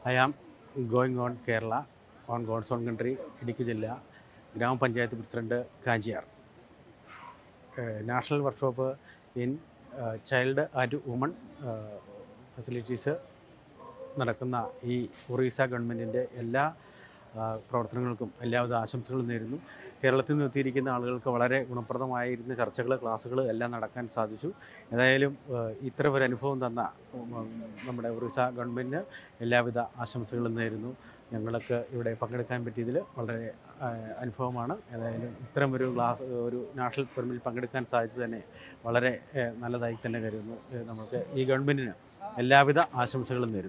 I am going on Kerala, on God's own country, Idukki Jilla, Gram Panchayat President Kanjiyar. National Workshop in Child and Women Facilities നടക്കുന്ന ഈ ഒറീസ ഗവൺമെൻറ്റിൻ്റെ എല്ലാ പ്രവർത്തനങ്ങൾക്കും എല്ലാവിധ ആശംസകളും നേരുന്നു. കേരളത്തിൽ നിന്ന് എത്തിയിരിക്കുന്ന ആളുകൾക്ക് വളരെ ഗുണപ്രദമായിരുന്ന ചർച്ചകൾ, ക്ലാസ്സുകൾ എല്ലാം നടക്കാൻ സാധിച്ചു. ഏതായാലും ഇത്ര ഒരു അനുഭവം തന്ന നമ്മുടെ ഒറീസ ഗവൺമെൻറ്റിന് എല്ലാവിധ ആശംസകളും നേരുന്നു. ഞങ്ങൾക്ക് ഇവിടെ പങ്കെടുക്കാൻ പറ്റിയതിൽ വളരെ അനുഭവമാണ്. ഏതായാലും ഇത്തരം ഒരു നാഷണൽ ഫോറമിൽ പങ്കെടുക്കാൻ സാധിച്ചത് തന്നെ വളരെ നല്ലതായി തന്നെ കരുതുന്നു. നമുക്ക് ഈ ഗവൺമെൻറ്റിന് എല്ലാവിധ ആശംസകളും നേരുന്നു.